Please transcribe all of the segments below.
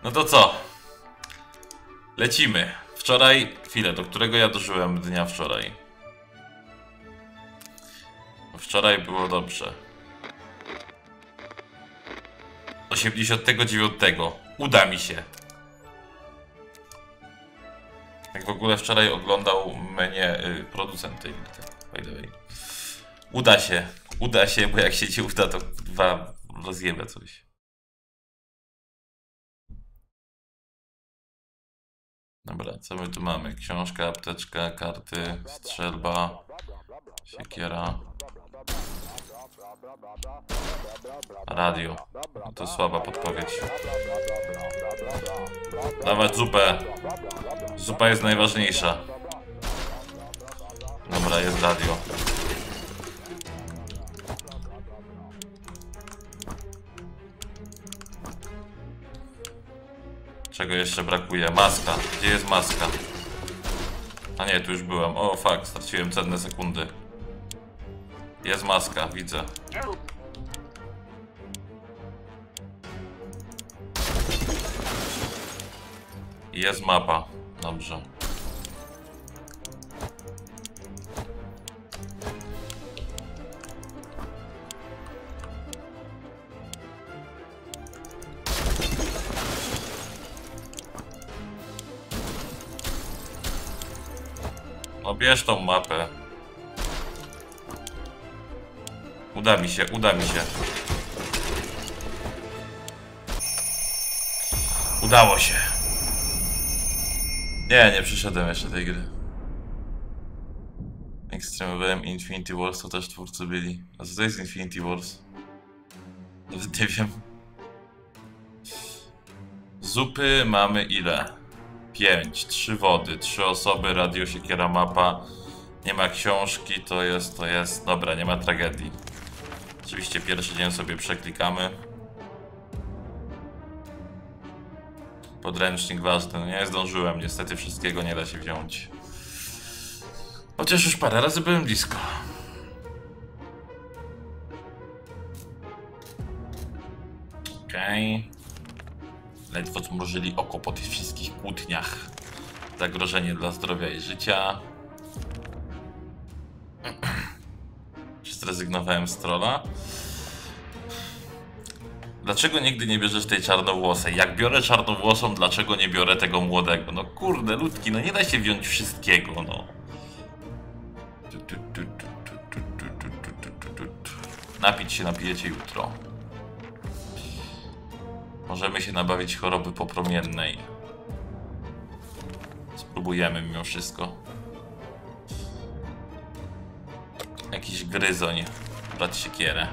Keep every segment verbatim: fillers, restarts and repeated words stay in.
No to co? Lecimy. Wczoraj, chwilę, do którego ja dożyłem dnia wczoraj? Wczoraj było dobrze. osiemdziesiątego dziewiątego. Uda mi się. Jak w ogóle wczoraj oglądał mnie y, producent tej by the way. Uda się. Uda się, bo jak się ci uda, to dwa rozjebę coś. Dobra, co my tu mamy? Książka, apteczka, karty, strzelba, siekiera, radio. No to słaba podpowiedź. Dawać zupę. Zupa jest najważniejsza. Dobra, jest radio. Czego jeszcze brakuje? Maska. Gdzie jest maska? A nie, tu już byłem. O, fuck, straciłem cenne sekundy. Jest maska, widzę. Jest mapa. Dobrze. No bierz tą mapę. Uda mi się, uda mi się. Udało się. Nie, nie przyszedłem jeszcze tej gry. Ekstremowałem Infinity Wars, to też twórcy byli. A co to jest Infinity Wars? Nawet nie wiem. Zupy mamy ile? Pięć, trzy wody, trzy osoby, radio, siekiera, mapa. Nie ma książki, to jest, to jest. Dobra, nie ma tragedii. Oczywiście pierwszy dzień sobie przeklikamy. Podręcznik ważny, no nie zdążyłem, niestety wszystkiego nie da się wziąć. Chociaż już parę razy byłem blisko. Okej. Okay. Ledwo zmrużyli oko po tych wszystkich kłótniach. Zagrożenie dla zdrowia i życia. Zrezygnowałem z trolla. Dlaczego nigdy nie bierzesz tej czarnowłosej? Jak biorę czarnowłosą, dlaczego nie biorę tego młodego? No kurde, ludki, no nie da się wziąć wszystkiego, no. Napić się napijecie jutro. Możemy się nabawić choroby popromiennej. Spróbujemy mimo wszystko. Jakiś gryzoń. Brać siekierę.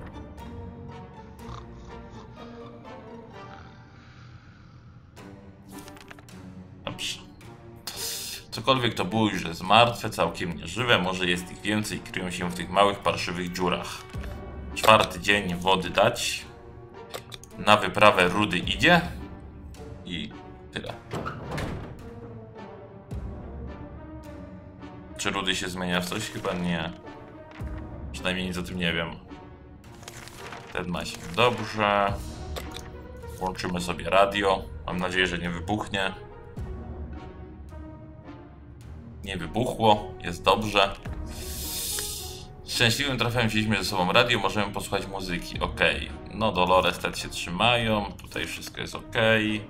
Dobrze. Cokolwiek to było już jest martwe, całkiem nieżywe. Może jest ich więcej i kryją się w tych małych, parszywych dziurach. Czwarty dzień wody dać. Na wyprawę rudy idzie. I tyle. Czy rudy się zmienia w coś? Chyba nie. Przynajmniej nic o tym nie wiem. Ten ma się dobrze. Włączymy sobie radio. Mam nadzieję, że nie wybuchnie. Nie wybuchło. Jest dobrze. Szczęśliwym trafem wzięliśmy ze sobą radio. Możemy posłuchać muzyki. Ok. No Dolores te się trzymają. Tutaj wszystko jest ok. Eee,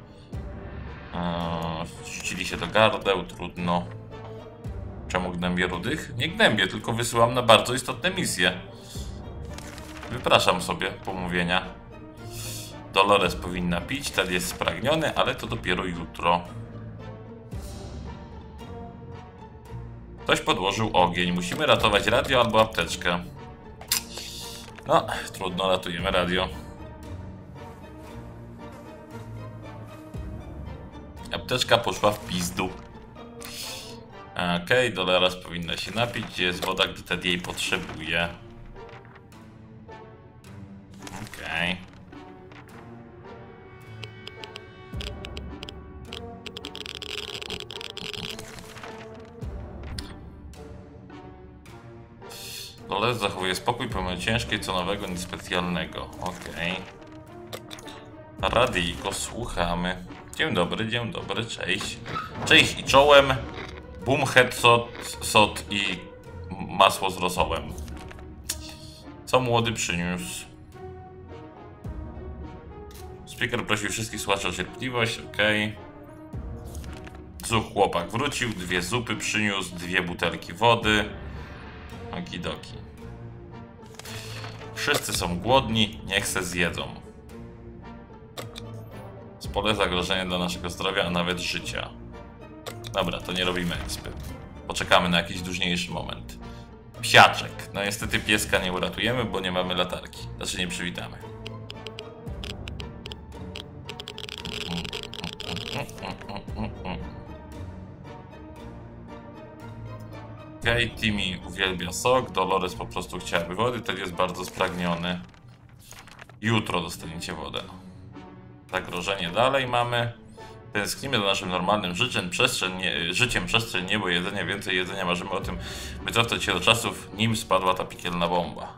rzucili się do gardeł. Trudno. Czemu gnębię rudych? Nie gnębię, tylko wysyłam na bardzo istotne misje. Wypraszam sobie pomówienia. Dolores powinna pić, Ted jest spragniony, ale to dopiero jutro. Ktoś podłożył ogień. Musimy ratować radio albo apteczkę. No, trudno, ratujemy radio. Apteczka poszła w pizdu. Okej, okay, Dolores powinna się napić. Gdzie jest woda, gdy Ted jej potrzebuje? Okej. Okay. Dolores zachowuje spokój pomimo ciężkiej, co nowego, nic specjalnego. Okej. Okay. Radyjko, słuchamy. Dzień dobry, dzień dobry, cześć. Cześć i czołem. Boom, headshot, sot i masło z rosołem. Co młody przyniósł? Speaker prosił wszystkich słuchaczy o cierpliwość, okej. Okay. Zuch chłopak wrócił, dwie zupy przyniósł, dwie butelki wody. Okidoki. Wszyscy są głodni, niech se zjedzą. Spore zagrożenie dla naszego zdrowia, a nawet życia. Dobra, to nie robimy ekspy. Poczekamy na jakiś luźniejszy moment. Psiaczek. No niestety pieska nie uratujemy, bo nie mamy latarki. Znaczy nie przywitamy. Okej, okay, Timmy uwielbia sok, Dolores po prostu chciałaby wody, ten jest bardzo spragniony. Jutro dostaniecie wodę. Zagrożenie dalej mamy. Tęsknimy za naszym normalnym życiem, przestrzeń, nie, życiem, przestrzeń, niebo, jedzenie, więcej jedzenia. Marzymy o tym, by cofnąć się do czasów, nim spadła ta piekielna bomba.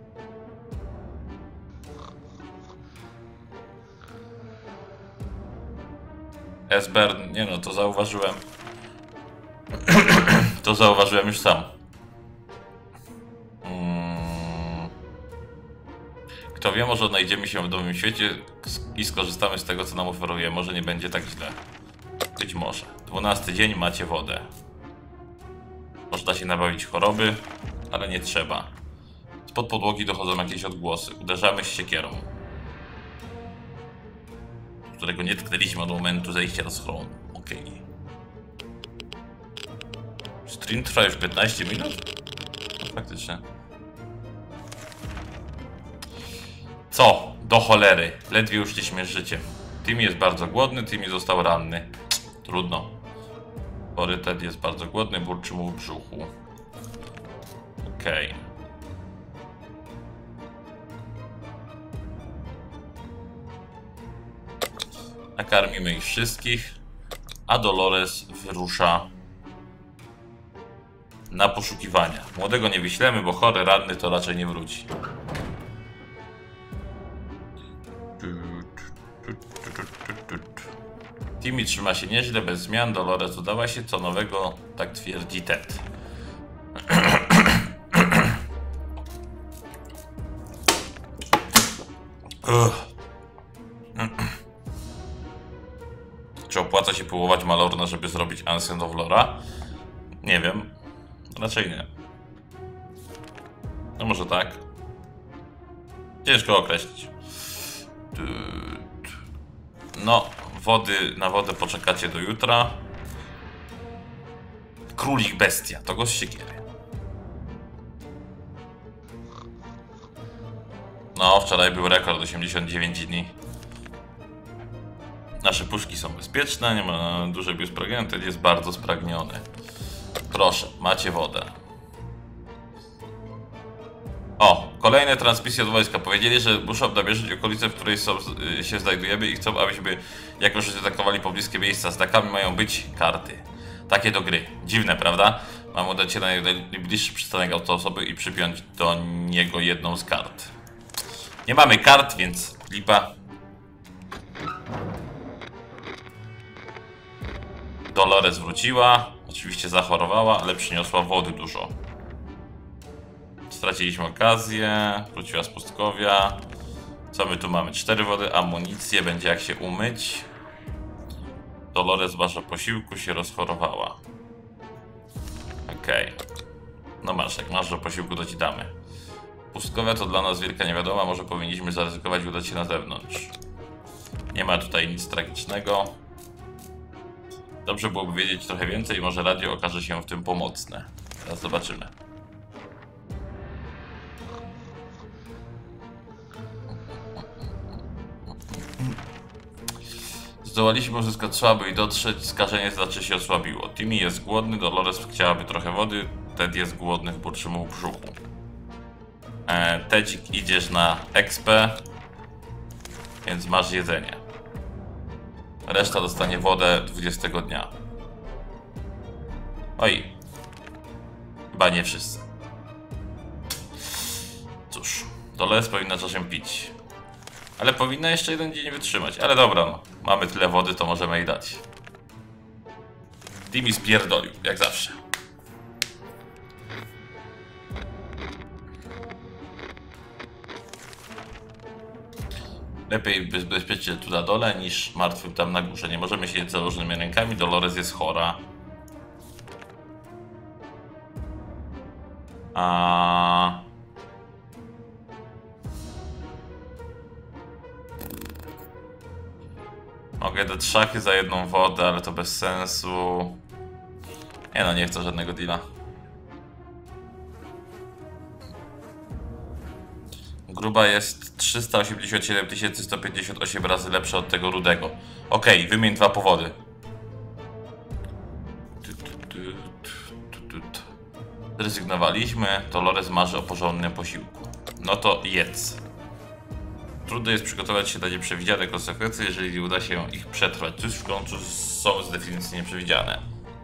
Esbern, nie no, to zauważyłem. To zauważyłem już sam. Hmm. Kto wie, może odnajdziemy się w nowym świecie i skorzystamy z tego, co nam oferuje. Może nie będzie tak źle. Być może. Dwunasty dzień, macie wodę. Można się nabawić choroby, ale nie trzeba. Spod podłogi dochodzą jakieś odgłosy. Uderzamy z siekierą, którego nie tknęliśmy od momentu zejścia do schronu. Okej. Okay. Stream trwa już piętnaście minut? No, faktycznie. Co? Do cholery. Ledwie uszliśmy z życiem. Tim jest bardzo głodny, Timmy został ranny. Trudno. Chory Ted jest bardzo głodny, burczy mu w brzuchu. Okej. Okay. Nakarmimy ich wszystkich, a Dolores wyrusza na poszukiwania. Młodego nie wyślemy, bo chory, ranny to raczej nie wróci. Timmy trzyma się nieźle, bez zmian. Dolores dodała się, co nowego, tak twierdzi Ted. Czy opłaca się próbować Malorna, żeby zrobić Ancient of Lora? Nie wiem. Raczej nie. No może tak. Ciężko określić. No, wody, na wodę poczekacie do jutra. Królik bestia, to go z siekiery. No, wczoraj był rekord osiemdziesiąt dziewięć dni. Nasze puszki są bezpieczne, nie ma dużego spragnienia, ten jest bardzo spragniony. Proszę, macie wodę. O, kolejne transmisje od wojska. Powiedzieli, że muszą namierzyć okolice, w której są, y, się znajdujemy i chcą, abyśmy jako że atakowali pobliskie miejsca. Znakami mają być karty. Takie do gry. Dziwne, prawda? Mam udać się na najbliższy przystanek autoosoby i przypiąć do niego jedną z kart. Nie mamy kart, więc lipa. Dolores wróciła. Oczywiście zachorowała, ale przyniosła wody dużo. Straciliśmy okazję. Wróciła z pustkowia. Co my tu mamy? Cztery wody, amunicję, będzie jak się umyć. Dolores wasza posiłku się rozchorowała. Okej. Okay. No masz, jak masz do posiłku, to ci damy. Pustkowia to dla nas wielka niewiadoma, może powinniśmy zaryzykować i udać się na zewnątrz. Nie ma tutaj nic tragicznego. Dobrze byłoby wiedzieć trochę więcej i może radio okaże się w tym pomocne. Teraz zobaczymy. Zdołaliśmy uzyskać słaby i dotrzeć, skażenie znaczy się osłabiło. Timmy jest głodny, Dolores chciałaby trochę wody, Ted jest głodny, burczy mu w brzuchu. E, Tedzik, idziesz na expę, więc masz jedzenie. Reszta dostanie wodę dwudziestego dnia. Oj. Chyba nie wszyscy. Cóż, Dolores powinna czasem pić. Ale powinna jeszcze jeden dzień wytrzymać. Ale dobra, no. Mamy tyle wody, to możemy jej dać. Timmy spierdolił, jak zawsze. Lepiej bezpiecznie tu na dole niż martwym tam na górze. Nie możemy siedzieć założonymi rękami. Dolores jest chora. A... Mogę dać szachy za jedną wodę, ale to bez sensu. Nie no, nie chcę żadnego deala. Gruba jest trzysta osiemdziesiąt siedem tysięcy sto pięćdziesiąt osiem razy lepsza od tego rudego. Okej, okay, wymień dwa powody. Zrezygnowaliśmy. Dolores marzy o porządnym posiłku. No to jedz. Trudno jest przygotować się na nieprzewidziane konsekwencje, jeżeli nie uda się ich przetrwać. Cóż w końcu są z definicji nieprzewidziane.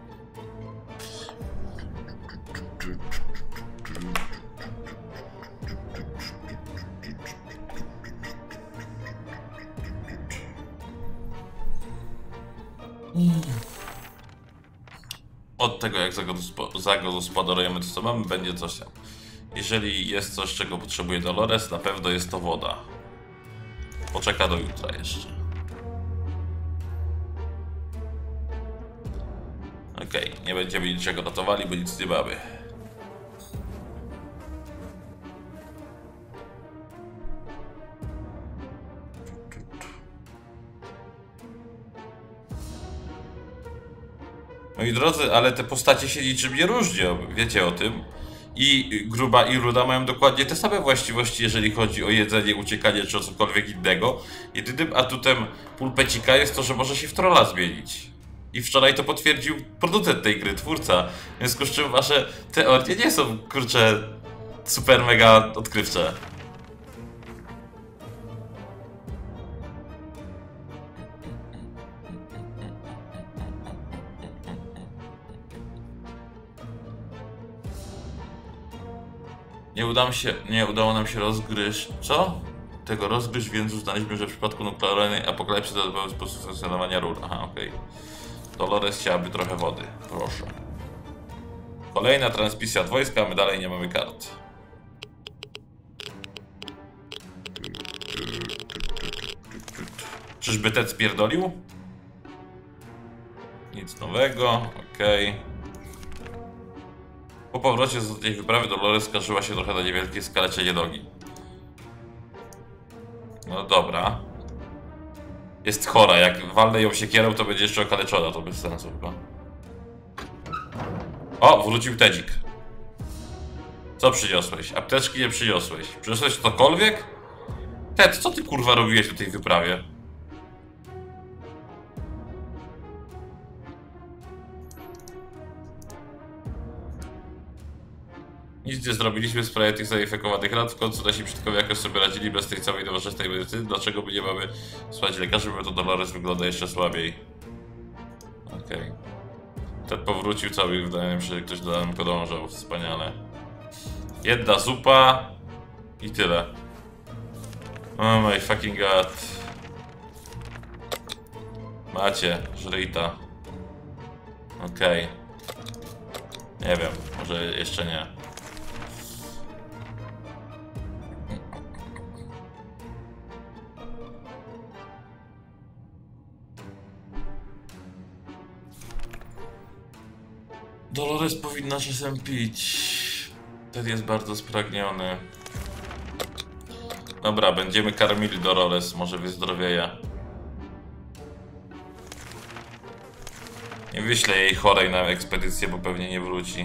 Od tego, jak zagospodarujemy to, co mamy, będzie coś tam. Jeżeli jest coś, czego potrzebuje Dolores, na pewno jest to woda. Poczeka do jutra jeszcze. Okej, okay, nie będziemy niczego ratowali, bo nic nie mamy. Moi drodzy, ale te postacie się niczym nie różnią, wiecie o tym. I Gruba i Ruda mają dokładnie te same właściwości, jeżeli chodzi o jedzenie, uciekanie czy o cokolwiek innego. Jedynym atutem Pulpecika jest to, że może się w trolla zmienić. I wczoraj to potwierdził producent tej gry, twórca. W związku z czym wasze teorie nie są, kurczę, super mega odkrywcze. Nie udało się, nie udało nam się rozgryźć. Co? Tego rozgryźć, więc uznaliśmy, że w przypadku nuklearnej apokalipsy to dodatkowy sposób funkcjonowania rur. Aha, okej. Okay. Dolores chciałaby trochę wody. Proszę. Kolejna transmisja od wojska, a my dalej nie mamy kart. Czyżby Ted spierdolił? Nic nowego, okej. Okay. Po powrocie z tej wyprawy Dolores skarżyła się trochę na niewielkie skaleczenie nogi. No dobra. Jest chora, jak walnę ją siekierą, to będzie jeszcze okaleczona, to bez sensu chyba. O, wrócił Tedzik. Co przyniosłeś? Apteczki nie przyniosłeś. Przyniosłeś cokolwiek? Ted, co ty kurwa robiłeś na tej wyprawie? Nic nie zrobiliśmy w sprawie tych zainfekowanych ran. W końcu nasi przodkowie jakoś sobie radzili bez tej całej nowoczesnej medycyny. Dlaczego my nie mamy słuchać lekarzy, bo to Dolores wygląda jeszcze słabiej. Okej. Okay. Ten powrócił cały, wydaje mi się, że ktoś do nam podążał. Wspaniale. Jedna zupa i tyle. Oh my fucking god. Macie, żryjta. Okej. Okay. Nie wiem, może jeszcze nie. Dolores powinna czasem pić. Ten jest bardzo spragniony. Dobra, będziemy karmili Dolores, może wyzdrowieje. Nie wyślę jej chorej na ekspedycję, bo pewnie nie wróci.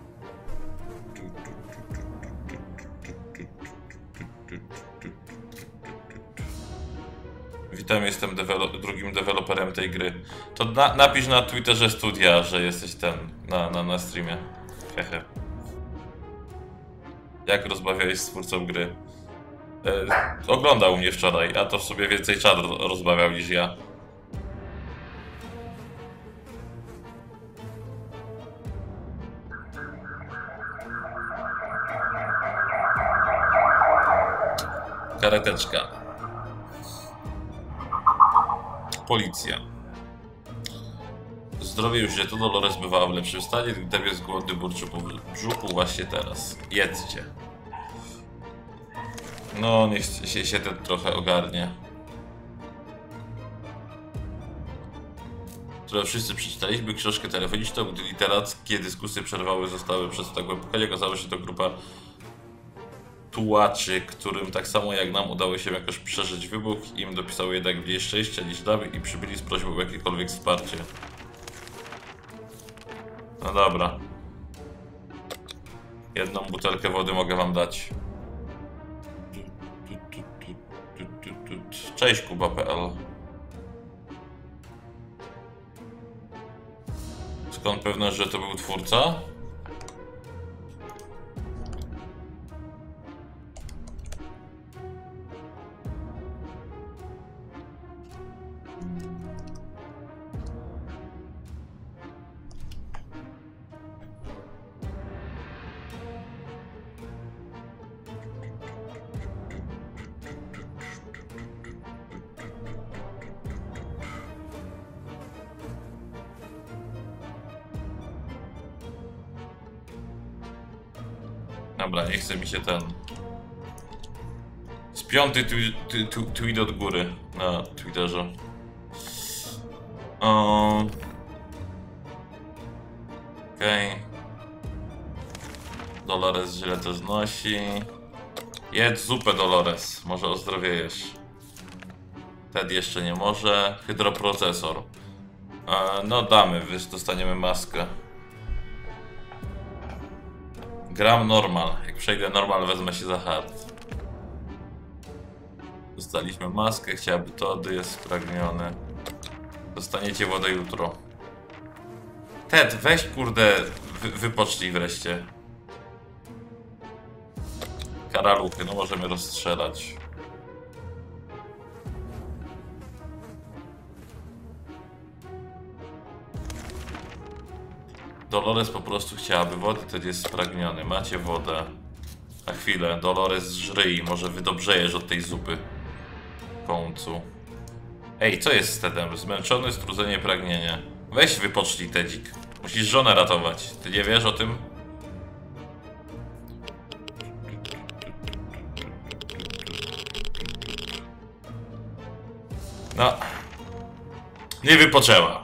Witam, jestem dewelo- drugim deweloperem tej gry. To na napisz na Twitterze studia, że jesteś ten, na, na, na streamie. Hehe. Jak rozmawiałeś z twórcą gry? E, oglądał mnie wczoraj, a to w sobie więcej czad rozmawiał niż ja. Kareteczka. Policja. Zdrowie już to Dolores bywała w lepszym stanie, gdy jest głodny burczy po brzuchu właśnie teraz. Jedzcie. No, niech się, się ten trochę ogarnie. Które wszyscy przeczytaliśmy książkę telefoniczną, gdy literackie dyskusje przerwały zostały przez tak głębokie. Okazało się to grupa tułaczy, którym tak samo jak nam udało się jakoś przeżyć wybuch. Im dopisało jednak mniej szczęścia niż nam i przybyli z prośbą o jakiekolwiek wsparcie. No dobra. Jedną butelkę wody mogę wam dać. Cześć Kuba kropka pe el. Skąd pewność, że to był twórca? Dobra, nie chce mi się ten... Z piąty tweet, tweet, tweet od góry na Twitterze. Um... Okej. Okay. Dolores źle to znosi. Jedz zupę, Dolores. Może ozdrowiejesz. Ted jeszcze nie może. Hydroprocesor. E, no damy, dostaniemy maskę. Gram normal. Jak przejdę normal, wezmę się za hard. Dostaliśmy maskę, chciałaby Tody, jest spragniony. Dostaniecie wodę jutro. Ted, weź kurde, wy, wypocznij wreszcie. Karaluchy, no możemy rozstrzelać. Dolores po prostu chciałaby wody, Ted jest spragniony. Macie wodę. Na chwilę, Dolores żryj, może wydobrzejesz od tej zupy. W końcu. Ej, co jest z Tedem? Zmęczony, strudzenie, pragnienie. Weź wypocznij, Tedzik. Musisz żonę ratować. Ty nie wiesz o tym? No. Nie wypoczęła.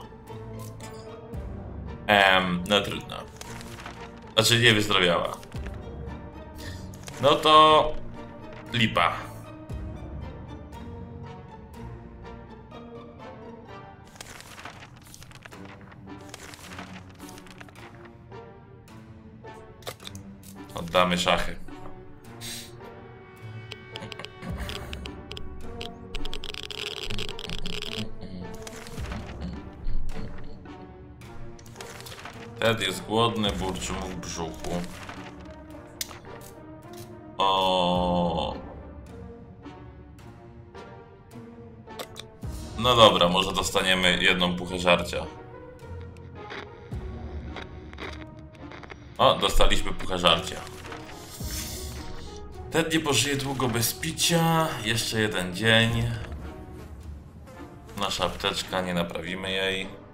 Ehm, no trudno. Znaczy nie wyzdrowiała. No to... lipa. Oddamy szachy. Ted jest głodny, burczy mu w brzuchu. O. No dobra, może dostaniemy jedną puchę żarcia. O, dostaliśmy puchę żarcia. Ted nie pożyje długo bez picia. Jeszcze jeden dzień. Nasza apteczka, nie naprawimy jej.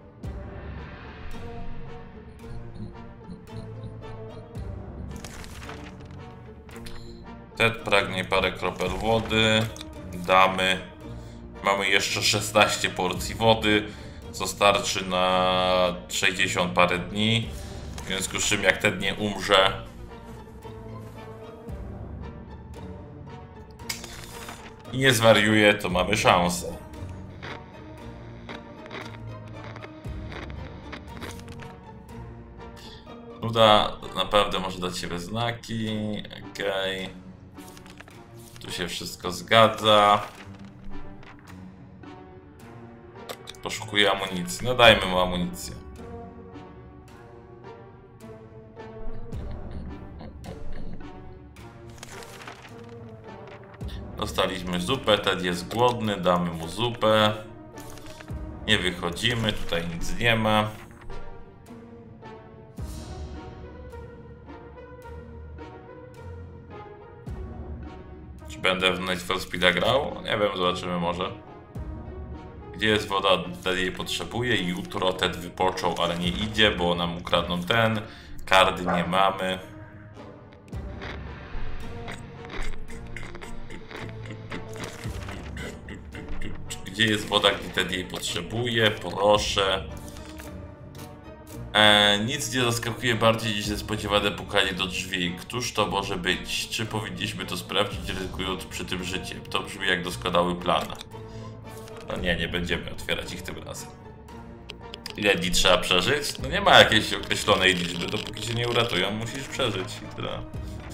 Ted pragnie parę kropel wody. Damy. Mamy jeszcze szesnaście porcji wody, co starczy na sześćdziesiąt parę dni. W związku z czym jak Ted nie umrze, i nie zwariuje, to mamy szansę. Nuda naprawdę może dać siebie znaki. Okej. Okay. Tu się wszystko zgadza. Poszukuję amunicji. No dajmy mu amunicję. Dostaliśmy zupę, Ted jest głodny, damy mu zupę. Nie wychodzimy, tutaj nic nie ma. Czy będę w Need for Speeda grał? Nie wiem, zobaczymy może. Gdzie jest woda? Ted jej potrzebuje. Jutro Ted wypoczął, ale nie idzie, bo nam ukradną ten. Kardy nie mamy. Gdzie jest woda, gdy Ted jej potrzebuje? Proszę. Eee, nic nie zaskakuje bardziej niż niespodziewane pukanie do drzwi. Któż to może być? Czy powinniśmy to sprawdzić, ryzykując przy tym życiem? To brzmi jak doskonały plan. No nie, nie będziemy otwierać ich tym razem. Ile dni trzeba przeżyć? No nie ma jakiejś określonej liczby. Dopóki się nie uratują, musisz przeżyć i tyle.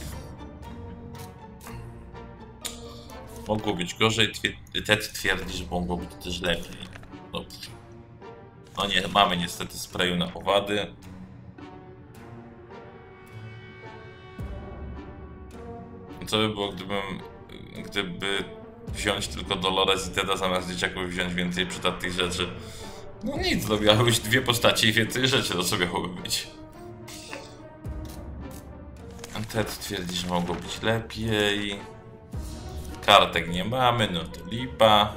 Mogło być gorzej. Ted twierdzi, że mogło być też lepiej. Dobrze. No nie, mamy niestety sprayu na owady. Co by było, gdybym, gdyby wziąć tylko Dolores i Teda zamiast dzieciaków wziąć więcej przydatnych rzeczy? No nic, no miałbyś dwie postacie i więcej rzeczy, to co miałoby być. Ted twierdzi, że mogło być lepiej. Kartek nie mamy, no to lipa.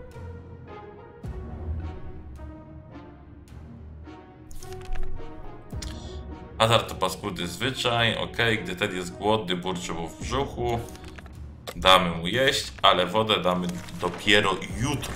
Hazard to paskudny zwyczaj, ok, gdy Ted jest głodny, burczy mu w brzuchu. Damy mu jeść, ale wodę damy dopiero jutro.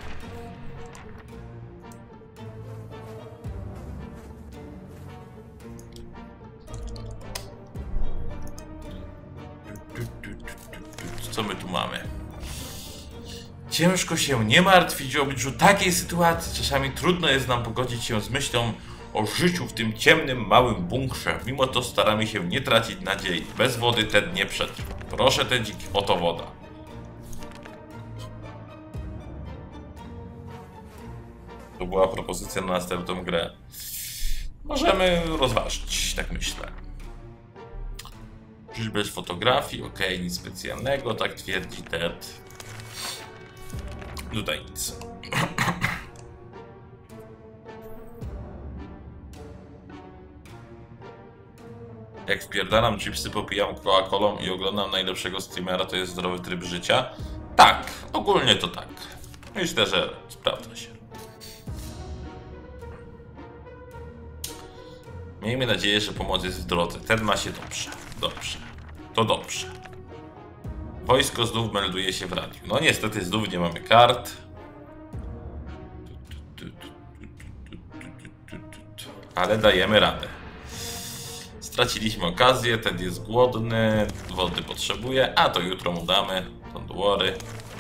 Co my tu mamy? Ciężko się nie martwić w obliczu takiej sytuacji. Czasami trudno jest nam pogodzić się z myślą o życiu w tym ciemnym, małym bunkrze. Mimo to staramy się nie tracić nadziei. Bez wody Ted nie przetrwa. Proszę Tedzik, oto woda. To była propozycja na następną grę. Możemy rozważyć, tak myślę. Żyć bez fotografii, ok, nic specjalnego, tak twierdzi Ted. Tutaj nic. Jak wpierdalam chipsy, popijam Coca-Colą i oglądam najlepszego streamera, to jest zdrowy tryb życia? Tak, ogólnie to tak. Myślę, że sprawdza się. Miejmy nadzieję, że pomoc jest w drodze. Ten ma się dobrze. Dobrze. To dobrze. Wojsko znów melduje się w radiu. No niestety znów nie mamy kart. Ale dajemy radę. Straciliśmy okazję, Ted jest głodny, wody potrzebuje, a to jutro mu damy. Don't worry.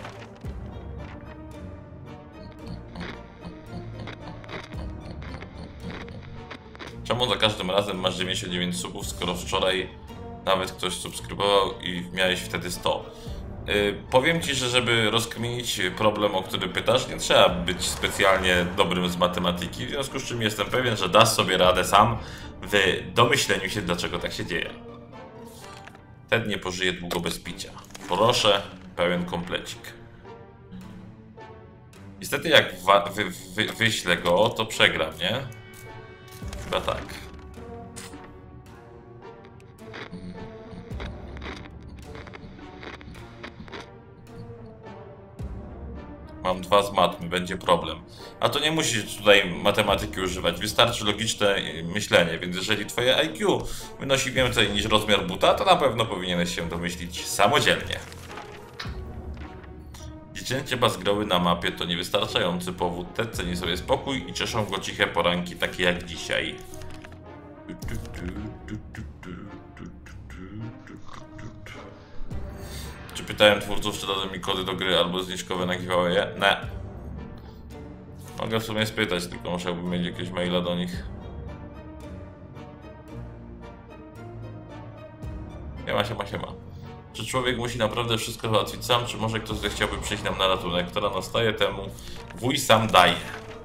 Czemu za każdym razem masz dziewięćdziesiąt dziewięć subów, skoro wczoraj nawet ktoś subskrybował i miałeś wtedy sto? Yy, powiem ci, że żeby rozkminić problem, o który pytasz, nie trzeba być specjalnie dobrym z matematyki, w związku z czym jestem pewien, że dasz sobie radę sam w domyśleniu się, dlaczego tak się dzieje. Ten nie pożyje długo bez picia. Proszę, pełen komplecik. Niestety jak wy, wy, wyślę go, to przegram, nie? Chyba tak. Mam dwa z matmy, będzie problem. A to nie musisz tutaj matematyki używać, wystarczy logiczne myślenie, więc jeżeli twoje I Q wynosi więcej niż rozmiar buta, to na pewno powinieneś się domyślić samodzielnie. Dziecięcie bazgroły na mapie to niewystarczający powód. Ted ceni sobie spokój i cieszą go ciche poranki, takie jak dzisiaj. Czy pytałem twórców, czy dadzą mi kody do gry albo zniżkowe na giveaway? Nie. Mogę w sumie spytać, tylko musiałbym mieć jakieś maila do nich. Siema, siema, siema. Czy człowiek musi naprawdę wszystko załatwić sam, czy może ktoś zechciałby przyjść nam na ratunek? Która nastaje temu wuj sam daje.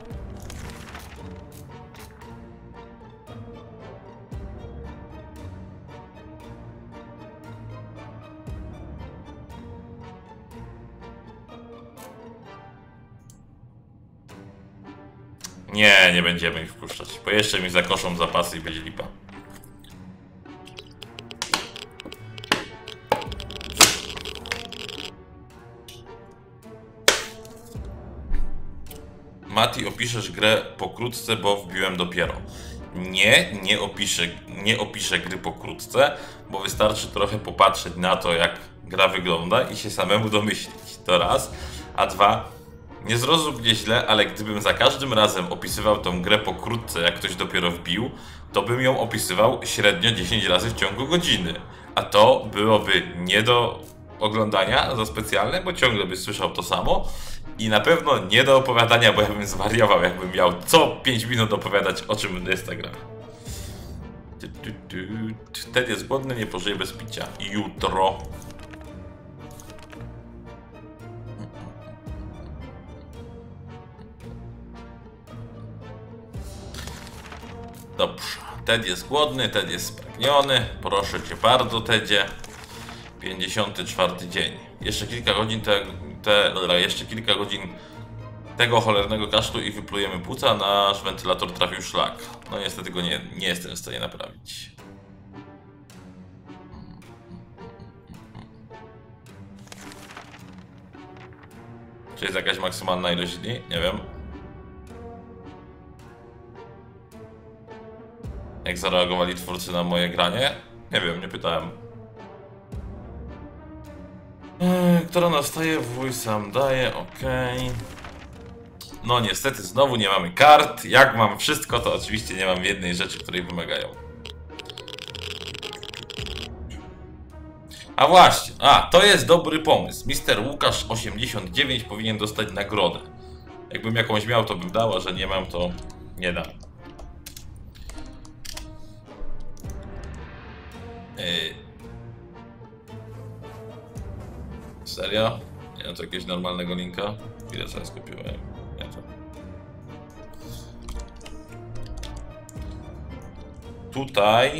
Nie, nie będziemy ich wpuszczać, bo jeszcze mi zakoszą zapasy i będzie lipa. Mati, opiszesz grę pokrótce, bo wbiłem dopiero. Nie, nie opiszę, nie opiszę gry pokrótce, bo wystarczy trochę popatrzeć na to, jak gra wygląda i się samemu domyślić. To raz. A dwa, nie zrozum mnie źle, ale gdybym za każdym razem opisywał tą grę pokrótce, jak ktoś dopiero wbił, to bym ją opisywał średnio dziesięć razy w ciągu godziny. A to byłoby nie do oglądania za specjalne, bo ciągle byś słyszał to samo. I na pewno nie do opowiadania, bo ja bym zwariował, jakbym miał co pięć minut opowiadać, o czym jest ta gra. Ted jest głodny, nie pożyje bez picia. Jutro. Dobrze. Ted jest głodny, Ted jest spragniony. Proszę cię bardzo, Tedzie. pięćdziesiąty czwarty dzień. Jeszcze kilka godzin te, te, jeszcze kilka godzin tego cholernego kaszlu i wyplujemy płuca, nasz wentylator trafił szlak. No niestety go nie, nie jestem w stanie naprawić. Czy jest jakaś maksymalna ilość dni? Nie wiem. Jak zareagowali twórcy na moje granie? Nie wiem, nie pytałem. Eee, która nastaje, wuj sam daje, okej. Okay. No niestety znowu nie mamy kart. Jak mam wszystko, to oczywiście nie mam jednej rzeczy, której wymagają. A właśnie, a to jest dobry pomysł. mister Łukasz osiemdziesiąt dziewięć powinien dostać nagrodę. Jakbym jakąś miał, to bym dał, a że nie mam, to nie dam. Yy. Serio? Nie mam tu jakiegoś normalnego linka? Ile sobie skupiłem? Nie to. Tutaj.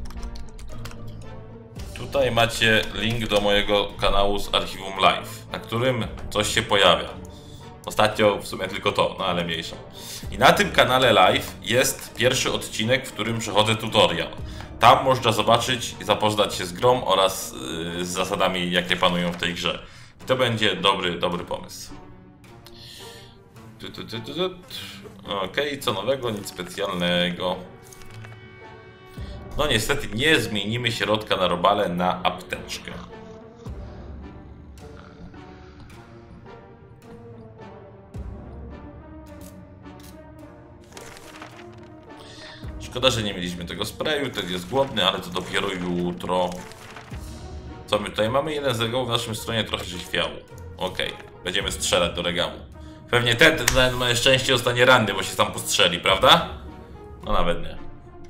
Tutaj macie link do mojego kanału z archiwum live, na którym coś się pojawia. Ostatnio w sumie tylko to, no ale mniejsza. I na tym kanale live jest pierwszy odcinek, w którym przechodzę tutorial. Tam można zobaczyć i zapoznać się z grą oraz yy, z zasadami, jakie panują w tej grze. I to będzie dobry, dobry pomysł. Okej, okay, co nowego, nic specjalnego. No niestety nie zmienimy środka na robale na apteczkę. Szkoda, że nie mieliśmy tego sprayu, ten jest głodny, ale to dopiero jutro. Co my tutaj mamy? Jeden z regałów w naszym stronie trochę się chwiało. Okej, okay. Będziemy strzelać do regału. Pewnie ten, ten na szczęście zostanie ranny, bo się tam postrzeli, prawda? No nawet nie.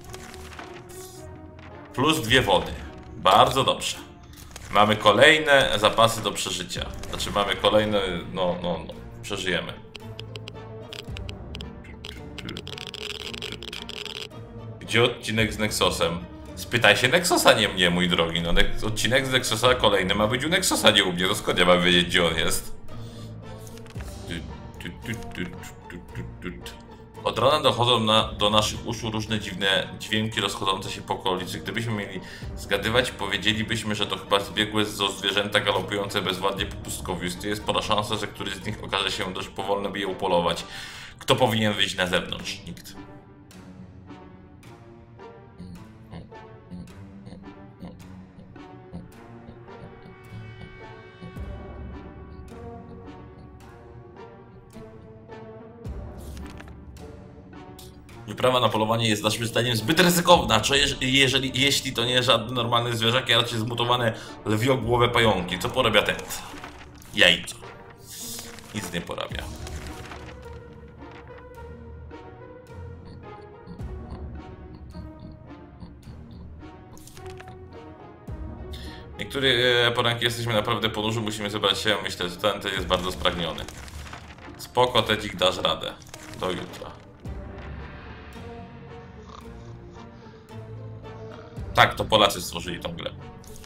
Plus dwie wody. Bardzo dobrze. Mamy kolejne zapasy do przeżycia. Znaczy mamy kolejne... No, no, no. Przeżyjemy. Gdzie odcinek z Nexosem? Spytaj się Nexosa, nie mnie, mój drogi. No, odcinek z Nexosa kolejny ma być u Nexosa, nie u mnie. To skąd ja mam wiedzieć, gdzie on jest? Od rana dochodzą na, do naszych uszu różne dziwne dźwięki rozchodzące się po okolicy. Gdybyśmy mieli zgadywać, powiedzielibyśmy, że to chyba zbiegłe zo zwierzęta galopujące bezwładnie po pustkowiu. Jest spora szansa, że któryś z nich okaże się dość powolny, by je upolować. Kto powinien wyjść na zewnątrz? Nikt. Wyprawa na polowanie jest naszym zdaniem zbyt ryzykowna, co jeżeli, jeżeli, jeśli to nie żadne normalne zwierzaki, a raczej zmutowane lwiogłowe pająki. Co porabia ten? Jajco. Nic nie porabia. Niektóre poranki jesteśmy naprawdę podróży, musimy zebrać się, myślę, że ten, ten jest bardzo spragniony. Spoko, Tedzik, dasz radę. Do jutra. Tak, to Polacy stworzyli tą grę.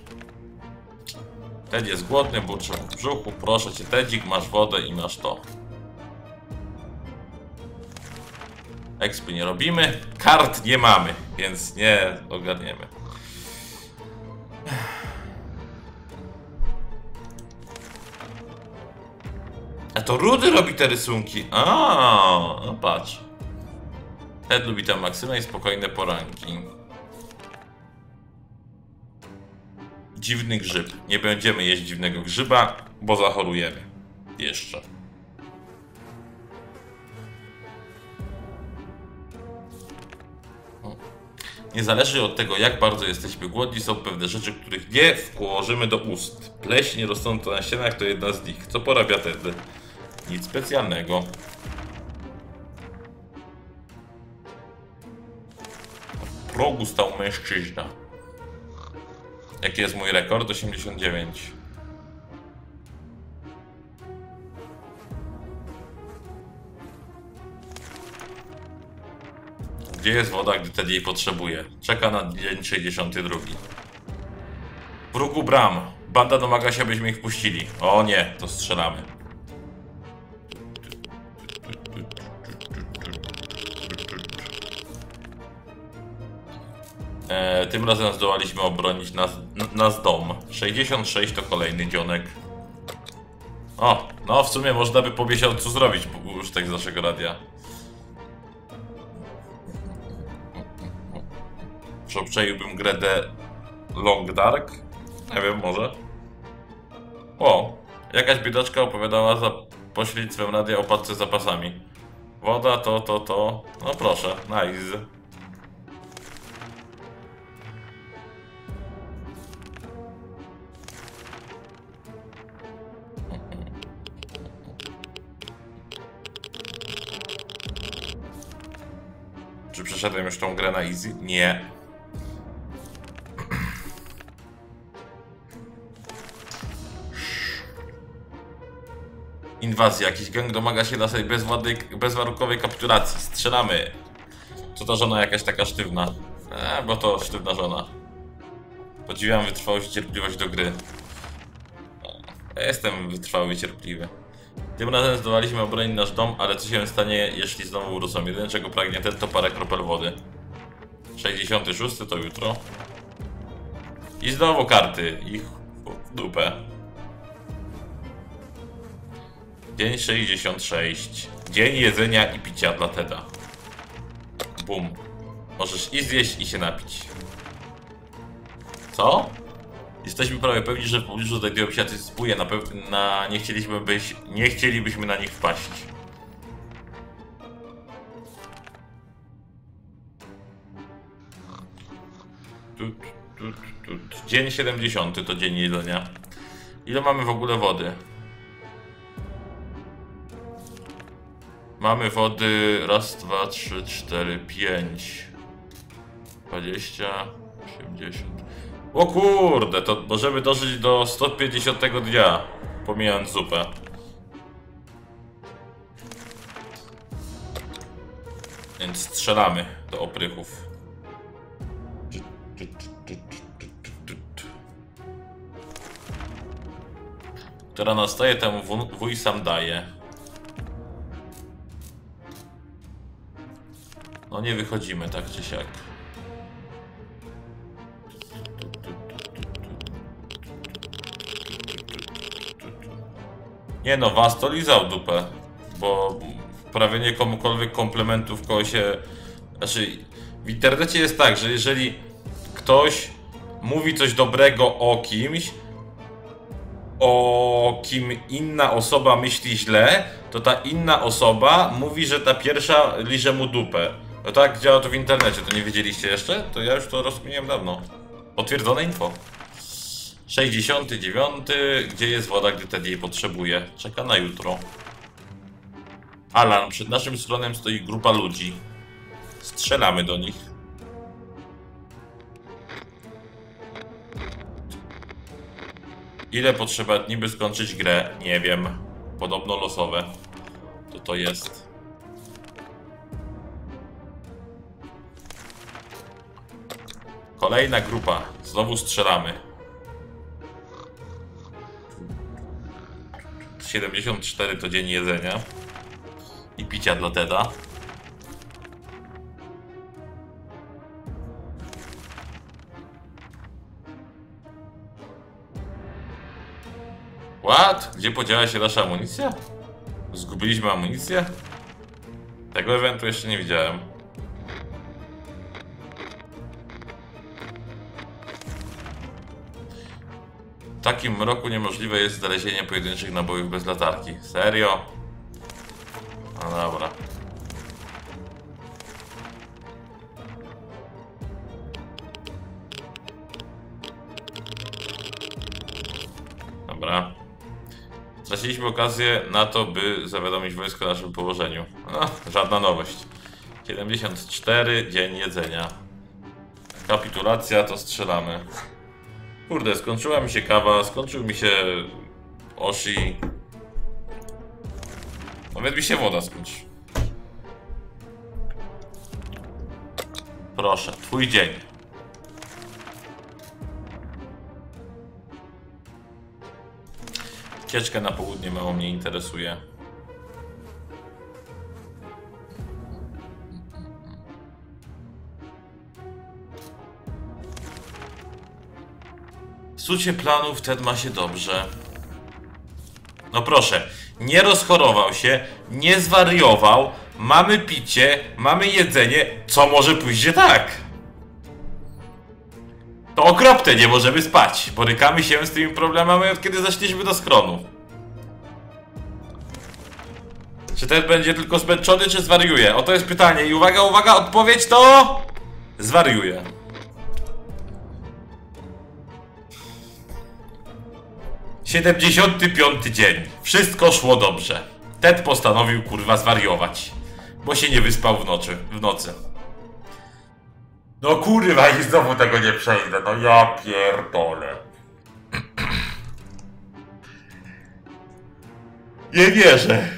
Ted jest głodny, burczy w brzuchu. Proszę cię, Tedzik, masz wodę i masz to. Expy nie robimy. Kart nie mamy, więc nie ogarniemy. A to Rudy robi te rysunki. A, no patrz. Ted lubi tam Maksyma i spokojne poranki. Dziwny grzyb. Nie będziemy jeść dziwnego grzyba, bo zachorujemy. Jeszcze. Nie zależy od tego, jak bardzo jesteśmy głodni, są pewne rzeczy, których nie włożymy do ust. Pleśń rosnąca na ścianach to jedna z nich. Co porabia Ted? Nic specjalnego. W progu stał mężczyzna. Jaki jest mój rekord? osiemdziesiąt dziewięć. Gdzie jest woda, gdy Ted jej potrzebuje? Czeka na dzień sześćdziesiąty drugi. W progu bram. Banda domaga się, abyśmy ich wpuścili. O nie, to strzelamy. E, tym razem zdołaliśmy obronić nas, nas dom. sześćdziesiąt sześć to kolejny dzionek. O, no w sumie można by po miesiącu zrobić już tak z naszego radia. Czy obczaiłbym grę The Long Dark? Nie wiem, może. O, jakaś biedaczka opowiadała za pośrednictwem radia o paczce z zapasami. Woda, to, to, to. No proszę, nice. Czy przeszedłem już tą grę na easy? Nie. Inwazja. Jakiś gang domaga się naszej bezwładnej, bezwarunkowej kapitulacji. Strzelamy. Co ta żona jakaś taka sztywna? E, bo to sztywna żona. Podziwiam wytrwałość i cierpliwość do gry. Ja jestem wytrwały i cierpliwy. Tym razem zdołaliśmy obronić nasz dom, ale co się stanie, jeśli znowu urósą? Jedyne, czego pragnie Ted, to parę kropel wody. sześćdziesiąty szósty to jutro. I znowu karty. Ich w dupę. Dzień sześćdziesiąt sześć. Dzień jedzenia i picia dla Teda. Bum. Możesz i zjeść, i się napić. Co? Jesteśmy prawie pewni, że w pobliżu znajdują się jacyś spóje. Na pewno na... nie chcieliśmy być... nie chcielibyśmy na nich wpaść. Tut, tut, tut. Dzień siedemdziesiąty to dzień jedzenia. Ile mamy w ogóle wody? Mamy wody raz, dwa, trzy, cztery, pięć, dwadzieścia, osiemdziesiąt. O kurde, to możemy dożyć do sto pięćdziesiątego dnia, pomijając zupę. Więc strzelamy do oprychów. Która nastaje, temu wuj sam daje. No nie wychodzimy tak czy siak. Nie no, was to lizał dupę. Bo prawie komukolwiek komplementów koło się... Znaczy, w internecie jest tak, że jeżeli ktoś mówi coś dobrego o kimś, o kim inna osoba myśli źle, to ta inna osoba mówi, że ta pierwsza liże mu dupę. No tak działa to w internecie, to nie wiedzieliście jeszcze? To ja już to rozkminiłem dawno. Potwierdzone info. sześćdziesiąty dziewiąty. Gdzie jest woda, gdy Ted jej potrzebuje? Czeka na jutro. Alan, przed naszym schronem stoi grupa ludzi. Strzelamy do nich. Ile potrzeba dni, by skończyć grę? Nie wiem. Podobno losowe. To to jest. Kolejna grupa. Znowu strzelamy. siedemdziesiąt cztery to dzień jedzenia i picia dla Teda. What? Gdzie podziała się nasza amunicja? Zdobyliśmy amunicję? Tego eventu jeszcze nie widziałem. W takim mroku niemożliwe jest znalezienie pojedynczych nabojów bez latarki. Serio? No dobra. Dobra. Straciliśmy okazję na to, by zawiadomić wojsko o naszym położeniu. No, żadna nowość. siedemdziesiąt cztery, dzień jedzenia. Kapitulacja, to strzelamy. Kurde, skończyła mi się kawa, skończył mi się Oshi. Nawet mi się woda skończy. Proszę, twój dzień. Ucieczka na południe mało mnie interesuje. W sucie planów Ted ma się dobrze. No proszę, nie rozchorował się, nie zwariował, mamy picie, mamy jedzenie, co może pójść nie tak? To okropne, nie możemy spać. Borykamy się z tymi problemami, od kiedy zaszliśmy do schronu. Czy ten będzie tylko zmęczony, czy zwariuje? Oto jest pytanie i uwaga, uwaga, odpowiedź to... zwariuje. siedemdziesiąty piąty dzień. Wszystko szło dobrze. Ted postanowił kurwa zwariować, bo się nie wyspał w nocy. W nocy. No kurwa i znowu tego nie przejdę, no ja pierdolę. Nie wierzę.